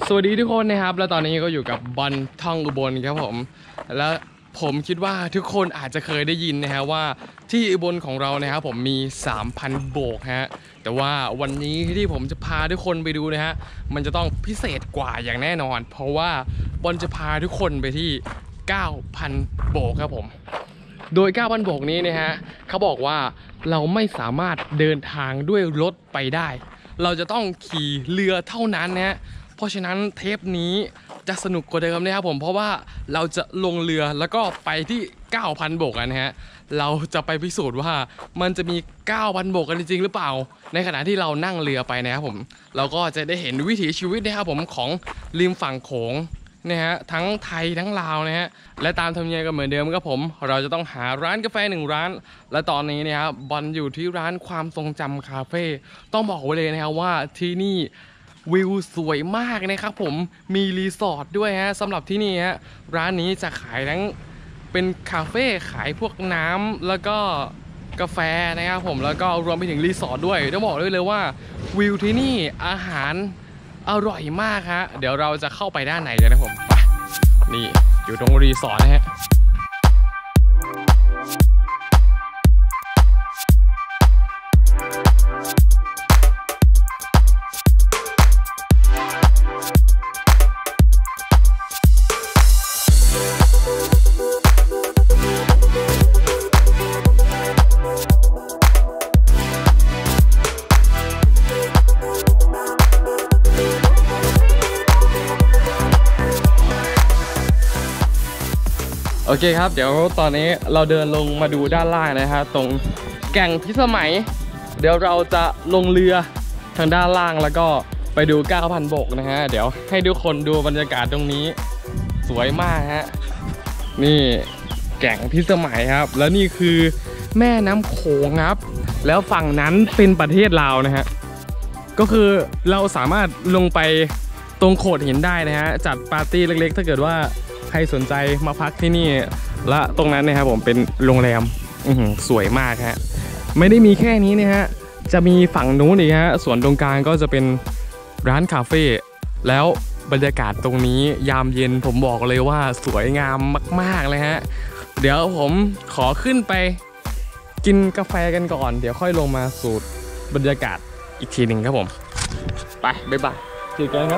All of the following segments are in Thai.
สวัสดีทุกคนนะครับแล้วตอนนี้ก็อยู่กับบอลท่องอุบลครับผมและผมคิดว่าทุกคนอาจจะเคยได้ยินนะฮะว่าที่อุบลของเรานะครับผมมี 3,000 โบกฮะแต่ว่าวันนี้ที่ผมจะพาทุกคนไปดูนะฮะมันจะต้องพิเศษกว่าอย่างแน่นอนเพราะว่าบอลจะพาทุกคนไปที่ 9,000 โบกครับผมโดย 9,000 โบกนี้นะฮะเขาบอกว่าเราไม่สามารถเดินทางด้วยรถไปได้เราจะต้องขี่เรือเท่านั้นนะฮะเพราะฉะนั้นเทปนี้จะสนุกกว่าเดิมนะครับผมเพราะว่าเราจะลงเรือแล้วก็ไปที่ 9,000 โบกกันนะฮะเราจะไปพิสูจน์ว่ามันจะมี 9,000 โบกกันจริงๆหรือเปล่าในขณะที่เรานั่งเรือไปนะครับผมเราก็จะได้เห็นวิถีชีวิตนะครับผมของริมฝั่งโขงนะฮะทั้งไทยทั้งลาวนะฮะและตามธรรมเนียมก็เหมือนเดิมครับผมเราจะต้องหาร้านกาแฟ1ร้านและตอนนี้นะครับบอลอยู่ที่ร้านความทรงจำคาเฟ่ต้องบอกไว้เลยนะครับว่าที่นี่วิวสวยมากนะครับผมมีรีสอร์ทด้วยฮะสำหรับที่นี่ฮะร้านนี้จะขายทั้งเป็นคาเฟ่ขายพวกน้ำแล้วก็กาแฟนะครับผมแล้วก็รวมไปถึงรีสอร์ทด้วยต้องบอกเลยว่าวิวที่นี่อาหารอร่อยมากฮะเดี๋ยวเราจะเข้าไปด้านในกันนะผมไปนี่อยู่ตรงรีสอร์ทนะฮะโอเคครับเดี๋ยวตอนนี้เราเดินลงมาดูด้านล่างนะฮะตรงแก่งพิสมัยเดี๋ยวเราจะลงเรือทางด้านล่างแล้วก็ไปดู 9,000 โบกนะฮะเดี๋ยวให้ทุกคนดูบรรยากาศตรงนี้สวยมากฮะนี่แก่งพิสมัยครับแล้วนี่คือแม่น้ำโขงครับแล้วฝั่งนั้นเป็นประเทศลาวนะฮะก็คือเราสามารถลงไปตรงโขดหินได้นะฮะจัดปาร์ตี้เล็กๆถ้าเกิดว่าใครสนใจมาพักที่นี่และตรงนั้นนะครับผมเป็นโรงแรมสวยมากฮะไม่ได้มีแค่นี้นะฮะจะมีฝั่งนู้นอีกฮะส่วนตรงกลางก็จะเป็นร้านคาเฟ่แล้วบรรยากาศตรงนี้ยามเย็นผมบอกเลยว่าสวยงามมากๆเลยฮะเดี๋ยวผมขอขึ้นไปกินกาแฟกันก่อนเดี๋ยวค่อยลงมาสูดบรรยากาศอีกทีหนึ่งครับผมไปบ๊ายบายเจอกันครับ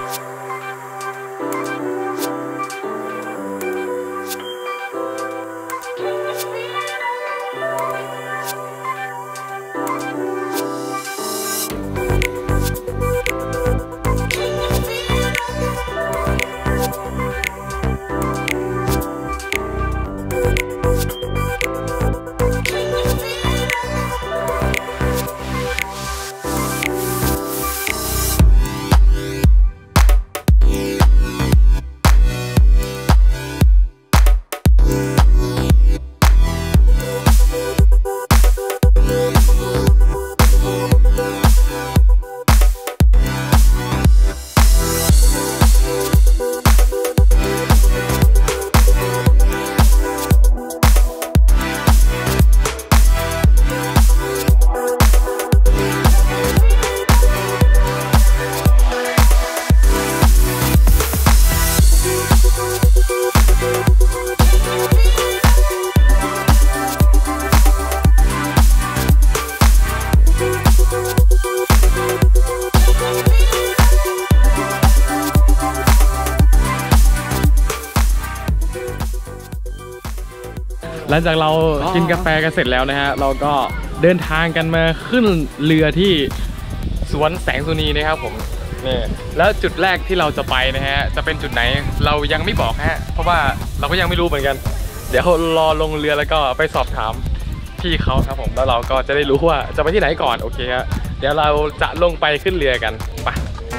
หลังจากเรากินกาแฟกันเสร็จแล้วนะฮะเราก็เดินทางกันมาขึ้นเรือที่สวนแสงสุนีนะครับผมนี่แล้วจุดแรกที่เราจะไปนะฮะจะเป็นจุดไหนเรายังไม่บอกฮะเพราะว่าเราก็ยังไม่รู้เหมือนกันเดี๋ยวรอลงเรือแล้วก็ไปสอบถามพี่เขาครับผมแล้วเราก็จะได้รู้ว่าจะไปที่ไหนก่อนโอเคฮะเดี๋ยวเราจะลงไปขึ้นเรือกันไป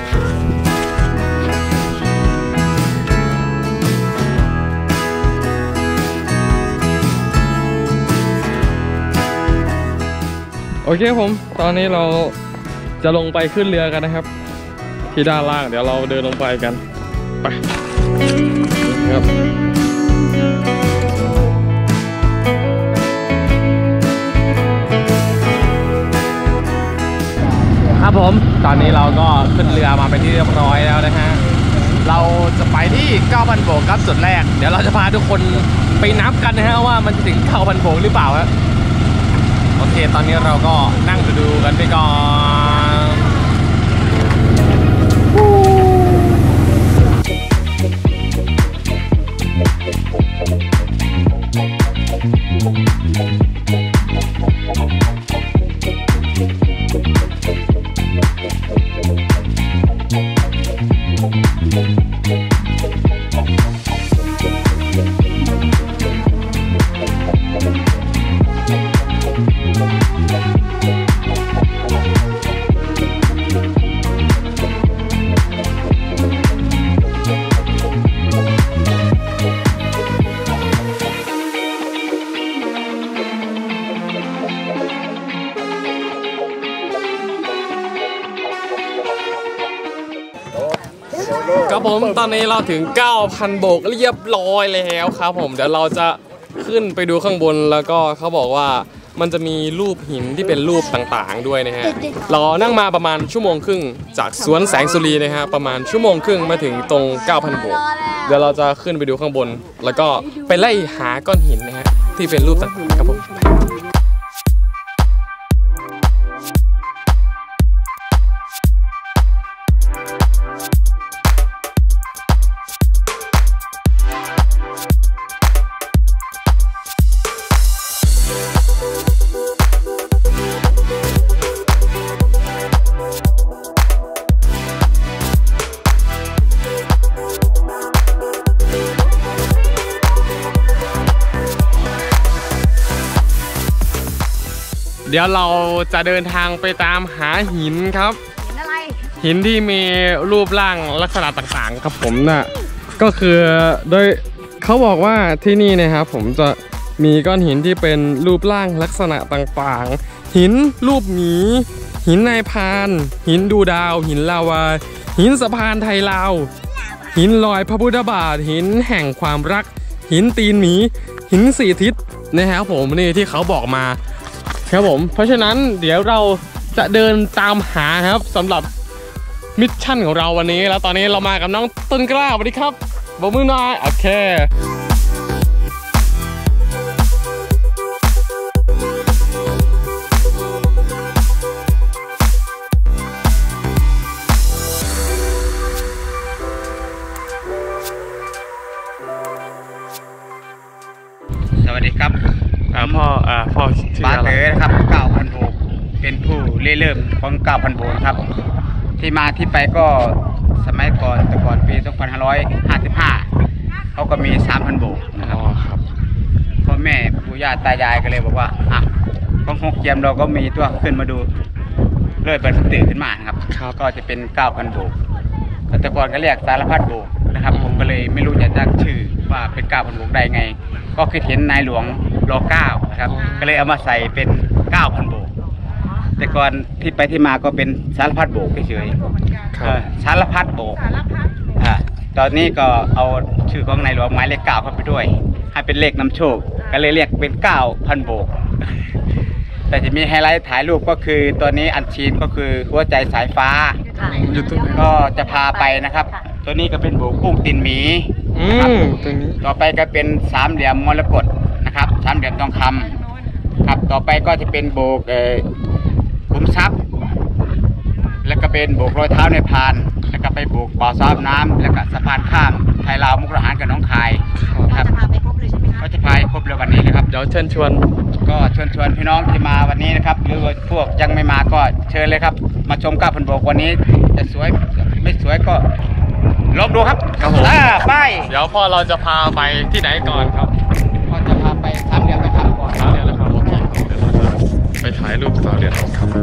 โอเคผมตอนนี้เราจะลงไปขึ้นเรือกันนะครับที่ด้านล่างเดี๋ยวเราเดินลงไปกันไปครับผมตอนนี้เราก็ขึ้นเรือมาเป็นที่เรียบร้อยแล้วนะฮะเราจะไปที่ 9,000 โบกครับจุดแรกเดี๋ยวเราจะพาทุกคนไปนับกันนะฮะว่ามันจะถึง 9,000 โบกหรือเปล่าฮะโอเคตอนนี้เราก็นั่งดูกันไปก่อนครับผมตอนนี้เราถึง 9,000 โบกเรียบร้อยแล้วครับผมเดี๋ยวเราจะขึ้นไปดูข้างบนแล้วก็เขาบอกว่ามันจะมีรูปหินที่เป็นรูปต่างๆด้วยนะฮะเรานั่งมาประมาณชั่วโมงครึ่งจากสวนแสงสุรีนะฮะประมาณชั่วโมงครึ่งมาถึงตรง 9,000 โบกเดี๋ยวเราจะขึ้นไปดูข้างบนแล้วก็ไปไล่หาก้อนหินนะฮะที่เป็นรูปต่างๆครับผมเดี๋ยวเราจะเดินทางไปตามหาหินครับหินอะไรหินที่มีรูปร่างลักษณะต่างๆครับผมน่ะก็คือโดยเขาบอกว่าที่นี่นะครับผมจะมีก้อนหินที่เป็นรูปร่างลักษณะต่างๆหินรูปหมีหินนายพรานหินดูดาวหินลาวาหินสะพานไทยลาวหินลอยพระพุทธบาทหินแห่งความรักหินตีนหมีหินสี่ทิศนะครับผมนี่ที่เขาบอกมาครับผมเพราะฉะนั้นเดี๋ยวเราจะเดินตามหาครับสำหรับมิชชั่นของเราวันนี้แล้วตอนนี้เรามากับน้องต้นกล้าสวัสดีครับบอกมือหน่อยโอเคสวัสดีครับพ่อบาเตอร์นะครับ 9,000 โบกเป็นผู้เริ่มของ 9,000 โบกครับที่มาที่ไปก็สมัยก่อนแต่ก่อนปี 2555 เขาก็มี 3,000 โบกนะครับพ่อแม่ปู่ย่าตายายก็เลยบอกว่าของหกเจียมเราก็มีตัวขึ้นมาดูเลยเปิดสติขึ้นมาครับก็จะเป็น 9,000 โบกแต่ก่อนก็เรียกสารพัดโบกนะครับผมก็เลยไม่รู้จะตั้งชื่อว่าเป็น 9,000 โบกได้ไงก็คือเห็นนายหลวงร9นะครับก็เลยเอามาใส่เป็น 9,000 โบกแต่ก่อนที่ไปที่มาก็เป็นสารพัดโบกเฉยๆสารพัดโบกตอนนี้ก็เอาชื่อของนายหลวงหมายเลข9เข้าไปด้วยให้เป็นเลขนำโชคก็เลยเรียกเป็น 9,000 โบกแต่จะมีไฮไลท์ถ่ายรูปก็คือตัวนี้อันชีนก็คือหัวใจสายฟ้าก็จะพาไปนะครับตัวนี้ก็เป็นโบกกุ้งตีนหมีนะครับต่อไปก็เป็นสามเหลี่ยมมรกตนะครับสามเหลี่ยมทองคำครับต่อไปก็จะเป็นโบกขุมทรัพย์แล้วก็เป็นโบกรอยเท้าในพานแล้วก็ไปโบกบ่อซ้อมน้ำแล้วก็สะพานข้ามไทยลาวมุกดาหารกับน้องคายนะครับจะพาไปครบเลยใช่ไหมครับก็จะพาครบเลยวันนี้เลยครับเดี๋ยวเชิญชวนพี่น้องที่มาวันนี้นะครับหรือว่าพวกยังไม่มาก็เชิญเลยครับมาชม 9,000 โบกวันนี้จะสวยไม่สวยก็ลองดูครับไปเดี๋ยวพ่อเราจะพาไปที่ไหนก่อนครับพ่อจะพาไปสามเหลี่ยมทองคำก่อนสามเหลี่ยมทองคำโอเคเดี๋ยวเราจะไปถ่ายรูปสามเหลี่ยมทองคำ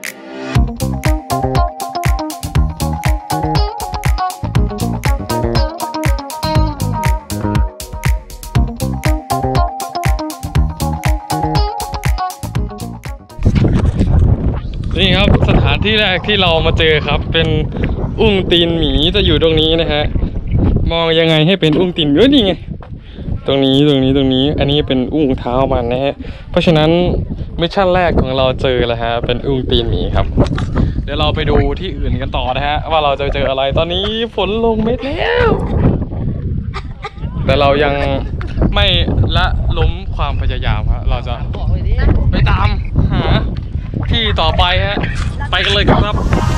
นี่ครับสถานที่แรกที่เรามาเจอครับเป็นอุ้งตีนหมีจะอยู่ตรงนี้นะฮะมองยังไงให้เป็นอุ้งตีนนี่ไงตรงนี้อันนี้เป็นอุ้งเท้ามันนะฮะเพราะฉะนั้นมิชชั่นแรกของเราเจอแล้วฮะเป็นอุ้งตีนหมีครับดี๋ยวเราไปดูที่อื่นกันต่อนะฮะว่าเราจะเจออะไรตอนนี้ฝนลงเม็ดแล้วแต่เรายังไม่ละล้มความพยายามฮะเราจะไปตามหาที่ต่อไปฮะไปกันเลยครับ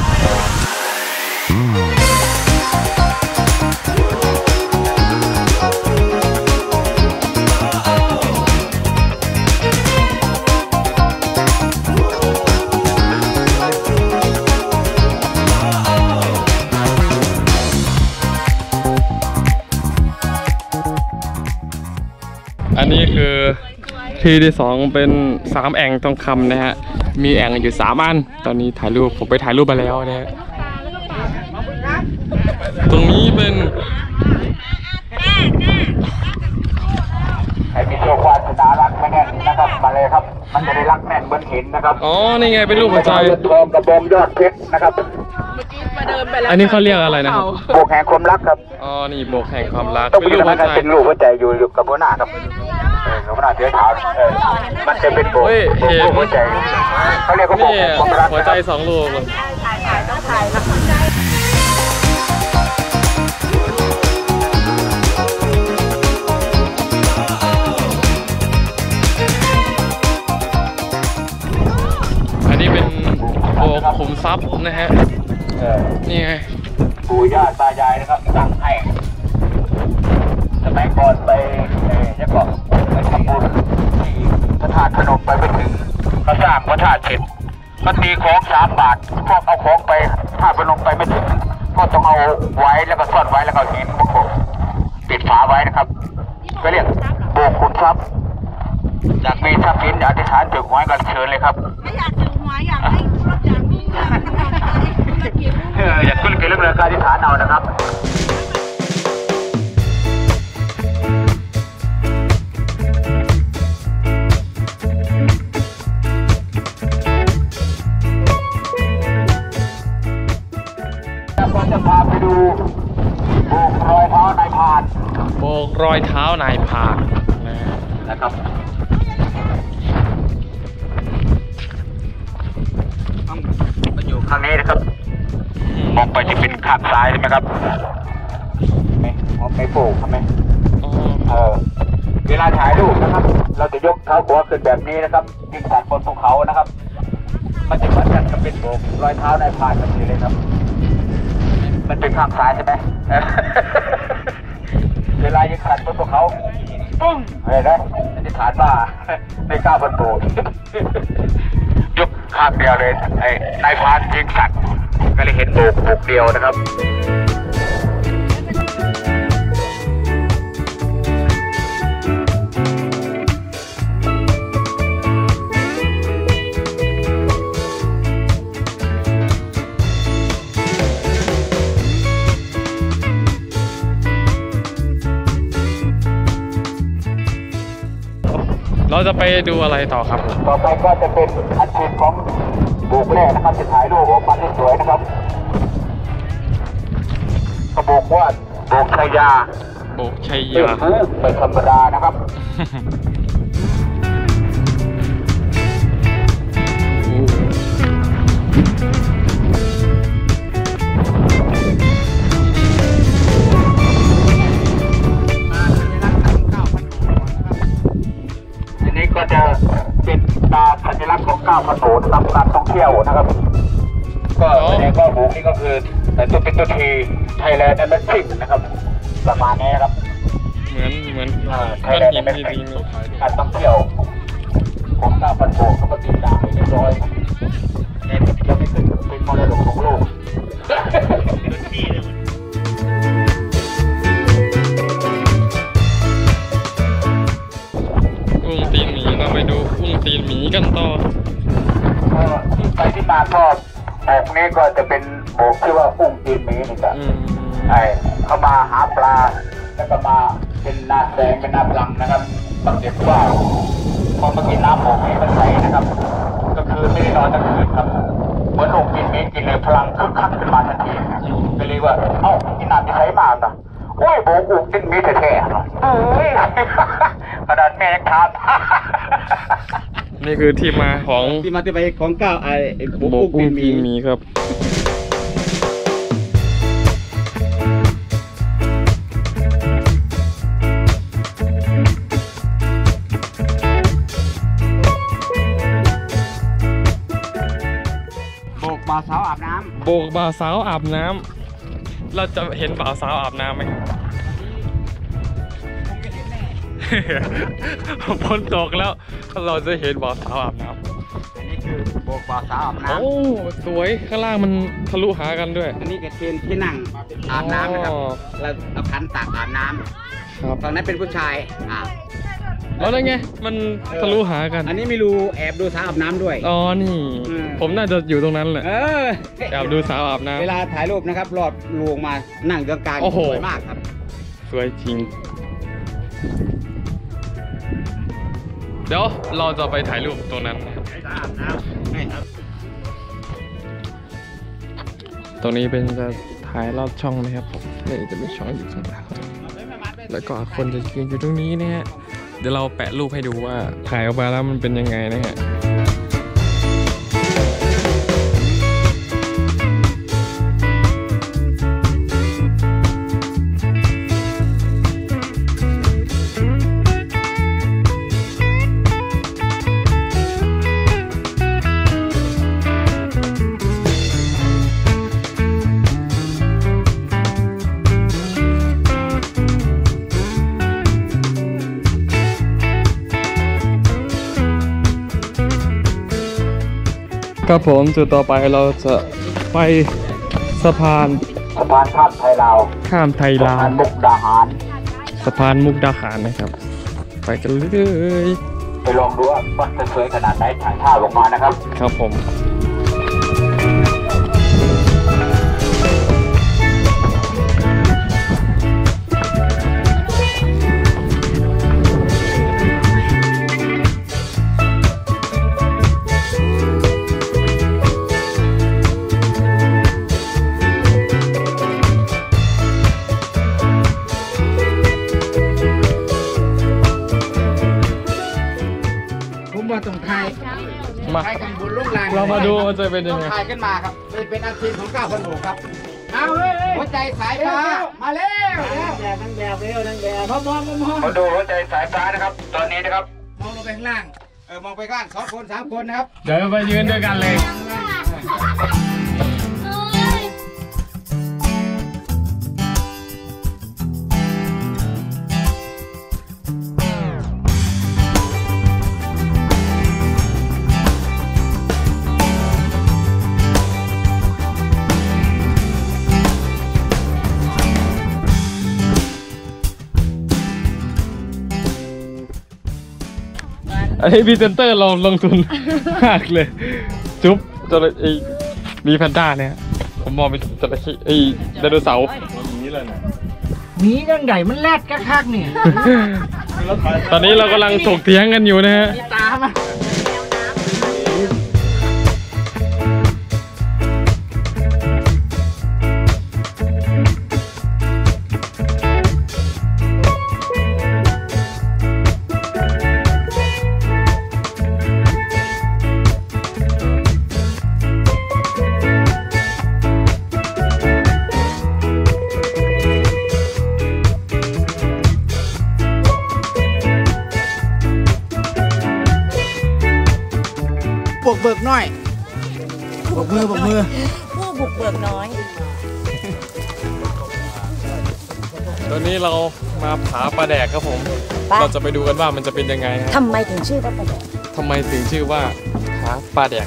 อันนี้คือที่ที่2เป็น3แอ่งทองคำนะฮะมีแอ่งอยู่3อันตอนนี้ถ่ายรูปผมไปถ่ายรูปมาแล้วนะฮะตรงนี้เป็นใครมีโชควาสนารักไม่แน่นนะครับมาเลยครับมันจะได้รักแน่นเหมือนหินนะครับอ๋อนี่ไงเป็นรูปหัวใจทองกระบองยอดเพชรนะครับอันนี้เขาเรียกอะไรนะครับโบกแห่งความรักครับอ๋อนี่โบกแห่งความรักเป็นรูปหัวใจเป็นรูปหัวใจอยู่กับหัวหน้าครับหัวหน้าเสือขาวมันจะเป็นโบกหัวใจเขาเรียกว่าโบกแห่งความรักหัวใจ2รูปอันนี้เป็นโบกขุมทรัพย์นะฮะนี่ไงปู่ย่าตายายนะครับสั่งให้สมัยก่อนไปจะบอกไปทำบุญที่พระธาตุพนมไปไม่ถึงเขาสร้างพระธาตุเสร็จก็ตีของ3 บาทพวกเอาของไปธาตุพนมไปไม่ถึงก็ต้องเอาไว้แล้วก็ซ่อนไว้แล้วก็หินโบกปิดฝาไว้นะครับก็เรียกโบกขุมทรัพย์อยากมีทรัพย์สินอธิษฐานถึงหวยกันเชิญเลยครับไม่อยากถึงหวยอยากให้รถอยากมีเงินอยากขึ้นเรื่องราคาอธิษฐานเอานะครับเราจะพาไปดูโบกรอยเท้านายพรานโบกรอยเท้านายพรานนะครับมาอยู่ข้างนี้นะครับมองไปจะเป็นข้างซ้ายใช่ไหมครับไม่โป่งใช่ไหมเวลาถ่ายรูปนะครับเราจะยกเท้าขวาขึ้นแบบนี้นะครับยิ่งผ่านบนภูเขานะครับมันจะเหมือนกันกับเป็นโบกรอยเท้านายพรานแบบนี้เลยครับมันเป็นข้างซ้ายใช่ไหมเวลายิ่งผ่านบนภูเขาปึ้งอะไรนะอธิษฐานว่าใน9,000 โบกยกข้างเดียวเลยไอ้นายพรานยิงสัตว์ก็เลยเห็นโบกเดียวนะครับเราจะไปดูอะไรต่อครับต่อไปก็จะเป็นอันเชิญของโบกแรกนะครับจะถ่ายรูปออกมาได้สวยนะครับก็บอกว่าโบกชัยยาโบกชัยยาไม่ธรรมดานะครับก็จะเป็นตาสัญลักษณ์ของ9,000 โบกนำการท่องเที่ยวนะครับก็แสดงว่าโบกนี่ก็คือตัวเป็นตัวทีไทยแลนด์แอมเบสซี่นะครับประมาณนี้ครับเหมือนไทยแลนด์แอมเบสซี่การท่องเที่ยวของ 9,000 โบกเขาก็ติดตามเรียบร้อยแต่ยังไม่ขึ้นเป็นมรดกของโลกตีนหมีเราไปดูตีนหมีกันต่อที่ไปที่มาก็โบกนี้ก็จะเป็นโบกที่ว่าตีนหมีนี่แหละเขามาหาปลาแล้วก็มาเป็นนาแสงเป็นนาปลังนะครับบางเด็กว่าพอมากินน้ำโบกนี้มันใสนะครับก็คือไม่ได้นอนทั้งคืนครับเหมือนตีนหมีกินเลยพลังคึกคักขึ้นมาทันทีก็เลยว่าเอ้ากินน้ำที่ใสมากนะโอ้ยโบกตีนหมีแท้ๆขนาดแม่ยังทานนี่คือที่มาของที่มาที่ไปของก้าวไอ้โบโบกุกุ้บิงนกินมีมีครับโบกบ่าวสาวอาบน้โบกบ่าวสาวอาบน้ำเราจะเห็นบ่าวสาวอาบน้ำไหม ฝนตกแล้วเราจะเห็นบ่าวสาวอาบน้ำำอันนี้คือโบกบ่าวสาวอาบน้โอ้สวยข้างล่างมันทะลุหากันด้วยำอันนี้ก็เป็นที่นั่งอาบน้ำนะครับอ๋อเราเอาขันตักอาบน้ครับำฝั่งนั้นเป็นผู้ชายอาบแล้วนั่นไงมันทะลุหากันอันนี้มีรูแอบดูสาวอาบน้ำด้วยอ๋อนี่อืมผมน่าจะอยู่ตรงนั้นแหละเออแอบดูสาวอาบน้เวลาถ่ายรูปนะครับรอดลวงมานั่งกลางโอ้โหสวยมากครับำสวยจริง เดี๋ยวเราจะไปถ่ายรูปตรงนั้นนะครับอาบน้ำให้ครับตรงนี้เป็นจะถ่ายรอบช่องนะครับผมนี่จะมีช่องอยู่ข้างหลังแล้วก็คนจะยืนอยู่ตรงนี้นะฮะเดี๋ยวเราแปะรูปให้ดูว่าถ่ายออกมาแล้วมันเป็นยังไงนะฮะครับผมจุดต่อไปเราจะไปสะพานสะพานข้ามไทยลาวข้ามไทยลาวมุกดาหารสะพานมุกดาหารนะครับ ไปกันเลยไปลองดูว่ามันจะสวยขนาดไหนถ่ายภาพออกมานะครับครับผมผมว่าต้องถ่ายมาถ่ายกันบนลูกลางเรามาดูมันจะเป็นยังไงต้องถ่ายขึ้นมาครับเป็นอาชีพของก้าวพันโบกครับเอาเฮ้ยหัวใจสายฟ้ามาแล้วนั่งแบบเร็วนั่งแบบมองมาดูหัวใจสายฟ้านะครับ ตอนนี้นะครับมองลงไปข้างล่างมองไปข้าง2 คน 3 คนนะครับเดี๋ยวไปยืนด้วยกันเลย อันนี้พรีเซนเตอร์เราลงทุน มากเลย จุ๊บจระเข้มีแพนด้าเนี่ยผมมองเป็นจระเข้ไดโนเสาร์หมียังไงมันแรดคักๆเนี่ยตอนนี้เรากำลังถกเถียงกันอยู่นะฮะตามันบวกเบิกน้อยบวกมือผู้บุกเบิกน้อยตอนนี้เรามาผาปลาแดกครับผม เราจะไปดูกันว่ามันจะเป็นยังไงฮะทำไมถึงชื่อว่าประแดกทำไมถึงชื่อว่าผาปลาแดก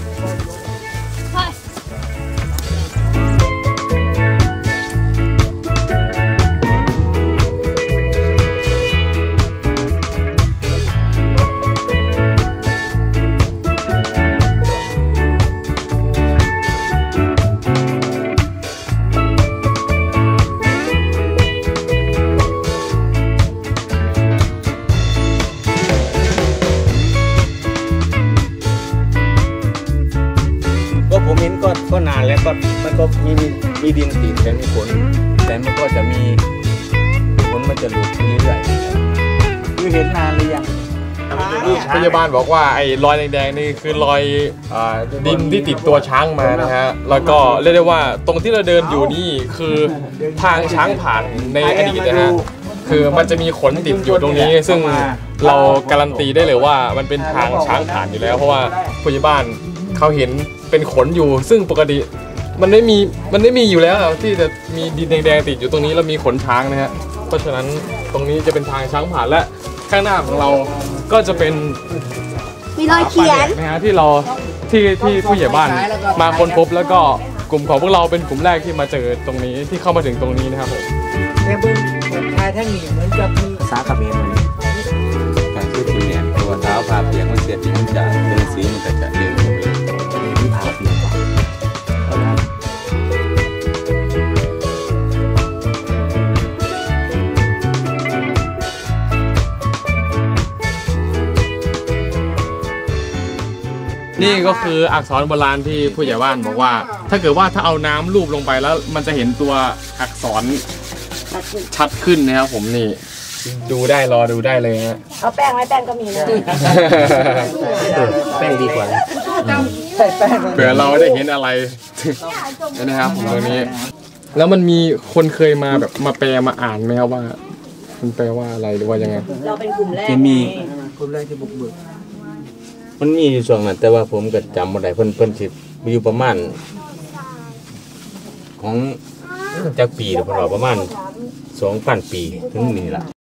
ก็ผมเห็นก็นานแล้วก็มันก็มีดินติดแต่มีฝนแต่มันก็จะมีฝนมันจะหลุดเรื่อยๆคือเห็นนานหรือยังดูพยาบาลบอกว่าไอ้รอยแดงๆนี่คือรอยดินที่ติดตัวช้างมานะฮะแล้วก็เรียกได้ว่าตรงที่เราเดินอยู่นี่คือทางช้างผ่านในอดีตนะฮะคือมันจะมีขนติดอยู่ตรงนี้ซึ่งเราการันตีได้เลยว่ามันเป็นทางช้างผ่านอยู่แล้วเพราะว่าพยาบาลเขาเห็นเป็นขนอยู่ซึ่งปกติมันไม่มีอยู่แล้วที่จะมีดินแดงๆติดอยู่ตรงนี้แล้วมีขนช้างนะฮะเพราะฉะนั้นตรงนี้จะเป็นทางช้างผ่านและข้างหน้าของเราก็จะเป็นมีรอยเขียนนะฮะที่เราที่ผู้ใหญ่บ้านมาค้นพบแล้วก็กลุ่มของพวกเราเป็นกลุ่มแรกที่มาเจอตรงนี้ที่เข้ามาถึงตรงนี้นะครับผมแต่เบิ้งชายทั้งนี้เหมือนกับมีภาษาเขมรเลยการพูดถึงเนี่ยตัวเท้าพาเพียงมันเสียที่มันจะเป็นสีมันก็จะเด่นขึ้นเลยมีภาพเดียวกันนี่ก็คืออักษรโบราณที่ผู้ใหญ่บ้านบอกว่า ถ้าเกิดว่าถ้าเอาน้ำลูบลงไปแล้วมันจะเห็นตัวอักษรชัดขึ้นนะครับผมนี่ดูได้รอดูได้เลยฮะเอาแป้งไหมแป้งก็มีนะแป้งดีกว่าใส่แป้งเผื่อเราได้เห็นอะไร นะครับผมตรงนี้ แล้วมันมีคนเคยมาแบบมาแปลมาอ่านไหมครับว่ามันแปลว่าอะไรหรือว่ายังไงเราเป็นกลุ่มแรกจะมีคนแรกที่บุกเบิกมันมีอยู่ช่วงนั้นแต่ว่าผมก็จำบ่ได้เพิ่นสิอยู่ประมาณของจักปีหรือเปล่าประมาณ 2,000 ปีถึงนี่ล่ะ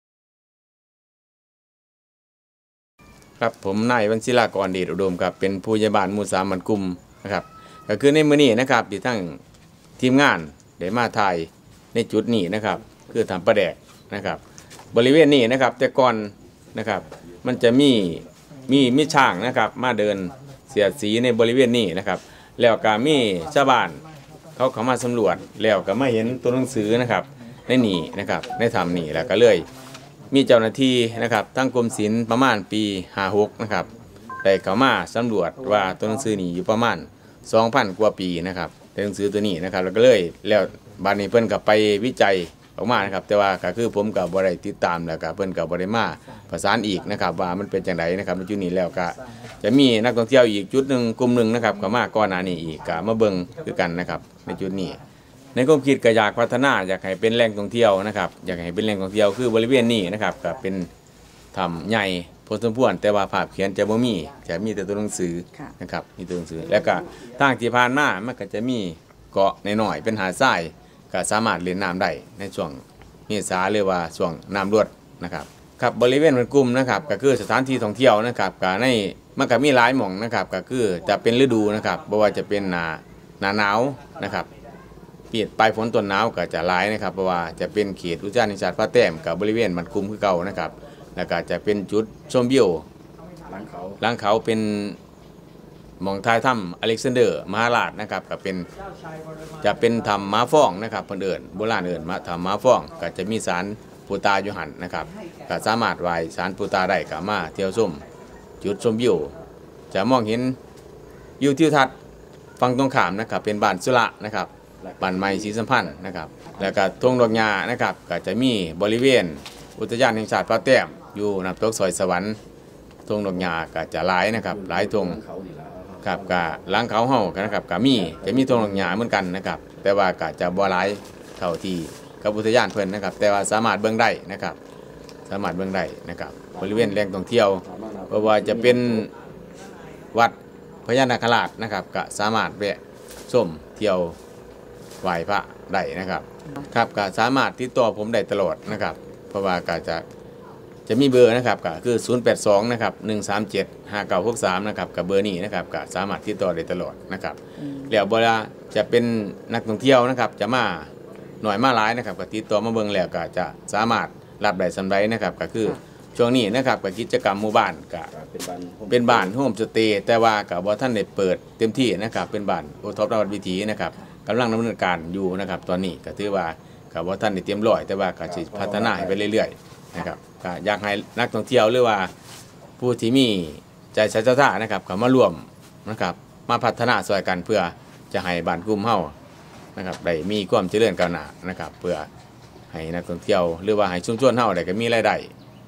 ครับผมนายวันศิลากรเดชอุดมครับเป็นผู้ใหญ่บ้านหมู่3บ้านกุมนะครับก็คือในมื้อนี้นะครับที่ทั้งทีมงานได้มาถ่ายในจุดนี้นะครับคือทำประแดกนะครับบริเวณนี้นะครับแต่ก่อนนะครับมันจะมีช่างนะครับมาเดินเสียดสีในบริเวณนี้นะครับแล้วก็มีชาวบ้านเขาเข้ามาสำรวจแล้วก็มาเห็นตัวหนังสือนะครับในนี่นะครับในถ้ำนี่แล้วก็เลยมีเจ้าหน้าที่นะครับทั้งกรมศิลป์ประมาณปี56นะครับได้เข้ามาสำรวจว่าตัวหนังสือนี่อยู่ประมาณ 2,000 กว่าปีนะครับหนังสือตัวนี้นะครับแล้วก็เลยแล้วบัดนี้เพิ่นก็ไปวิจัยออกมานะครับแต่ว่าก็คือผมกับบ่ได้ติดตามแล้วก็เพิ่นกับบ่ได้มาประสานอีกนะครับว่ามันเป็นจังไดนะครับในจุดนี้แล้วก็จะมีนักท่องเที่ยวอีกจุดหนึ่งกลุ่มหนึ่งนะครับก็มาก่อนหน้านี้อีกก็มาเบิ่งคือกันนะครับในจุดนี้ในความคิดก็อยากพัฒนาอยากให้เป็นแหล่งท่องเที่ยวนะครับอยากให้เป็นแหล่งท่องเที่ยวคือบริเวณนี้นะครับก็เป็นถ้ำใหญ่พอสมควรแต่ว่าภาพเขียนจะบ่มีจะมีแต่ตัวหนังสือนะครับมีตัวหนังสือแล้วก็ทางที่ผ่านมามันก็จะมีเกาะน้อยๆเป็นหาดทรายก็สามารถเล่นน้ำได้ในช่วงเมษาหรือว่าช่วงน้ำรวดนะครับครับบริเวณมันกลุ่มนะครับก็คือสถานที่ท่องเที่ยวนะครับก็ในมันก็มีหลายหม่องนะครับก็คือจะเป็นฤดูนะครับบ่ว่าจะเป็นหน้าหนาวนะครับปีปลายฝนต้นหนาวก็จะหลายนะครับเพราะว่าจะเป็นเขตอุทยานแห่งชาติพระแต้มกับบริเวณมันกลุ่มคือเก่านะครับแล้วก็จะเป็นจุดชมวิวหลังเขาเป็นหม่องท้ายถ้ำอเล็กซานเดอร์มหาราชนะครับก็เป็นจะเป็นถ้ำม้าฟ้องนะครับเพิ่นเอิ้นโบราณเอิ้นมาถ้ำม้าฟ้องก็จะมีศาลปูตาอยู่หั่นนะครับก็สามารถไหว้ศาลปูตาได้ก็มาเที่ยวชมจุดชมวิวจะมองเห็นวิวทิวทัศน์ฝั่งตรงข้ามนะครับเป็นบ้านสุระนะครับบ้านใหม่ศรีสัมพันธ์นะครับแล้วก็ทุ่งดอกหญ้านะครับก็จะมีบริเวณอุทยานแห่งชาติพระแต้มอยู่น้ำตกสอยสวรรค์ทุ่งดอกหญ้าก็จะหลายนะครับหลายทุ่งครับก็หลังเขาเฮานะครับก็จะมีทุ่งดอกหญ้าเหมือนกันนะครับแต่ว่าก็จะบ่หลายเท่าที่กับอุทยานเพิ่นนะครับแต่ว่าสามารถเบิ่งได้นะครับสามารถเบิ่งได้นะครับบริเวณแหล่งท่องเที่ยวเพราะว่าจะเป็นวัดพญานาคราชนะครับก็สามารถแวะชมเที่ยวไหว้พระได้นะครับครับก็สามารถติดต่อผมได้ตลอดนะครับเพราะว่าก็จะมีเบอร์นะครับก็คือ082นะครับ137 5963นะครับกับเบอร์นี้นะครับก็สามารถติดต่อได้ตลอดนะครับแล้วเวลาจะเป็นนักท่องเที่ยวนะครับจะมาหน่อยมาหลายนะครับก็ติดต่อมาเบิ่งแล้วก็จะสามารถรับได้สำไรนะครับก็คือช่วงนี้นะครับกับกิจกรรมหมู่บ้านก็เป็นบ้านโฮมสเตย์แต่ว่ากับว่าท่านได้เปิดเต็มที่นะครับเป็นบ้านโอท็อปนวัดวิถีนะครับกำลังดำเนินการอยู่นะครับตอนนี้ก็ถือว่ากับว่าท่านได้เตรียมร้อยแต่ว่าก็จะพัฒนาไปเรื่อยๆนะครับก็อยากให้นักท่องเที่ยวหรือว่าผู้ที่มีใจศรัทธานะครับเข้ามาร่วมนะครับมาพัฒนาช่วยกันเพื่อจะให้บ้านกลุ่มเฮานะครับได้มีความเจริญก้าวหน้านะครับเพื่อให้นักท่องเที่ยวหรือว่าให้ชุมชนเฮาได้ก็มีรายได้ต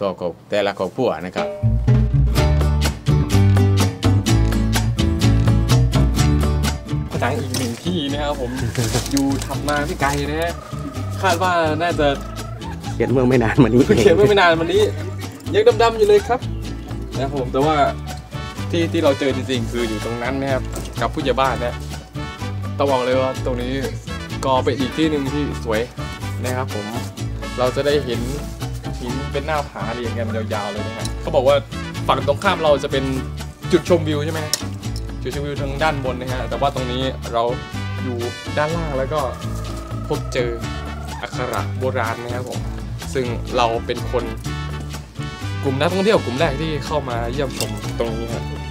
ต่อแต่ละครอบครัวนะครับผนังอีกหนึ่งที่นะครับผม อยู่ถัดมาไม่ไกลนะฮะคาดว่าน่าจะเขียนเมื่อไม่นานมานี้เขียนไม่นานวันนี้ยังดำๆอยู่เลยครับนะครับผมแต่ว่าที่เราเจอจริงๆคืออยู่ตรงนั้นนะครับกับผู้ใหญ่บ้านนะต้องบอกเลยว่าตรงนี้ก็เป็นอีกที่หนึ่งที่สวยนะครับผมเราจะได้เห็นหินเป็นหน้าผาเรียงกันยาวๆเลยนะครับเขาบอกว่าฝั่งตรงข้ามเราจะเป็นจุดชมวิวใช่ไหมจุดชมวิวทางด้านบนนะฮะแต่ว่าตรงนี้เราอยู่ด้านล่างแล้วก็พบเจออักขระโบราณนะครับผมซึ่งเราเป็นคนกลุ่มนักท่องเที่ยวกลุ่มแรกที่เข้ามาเยี่ยมชมตรงนี้ครับ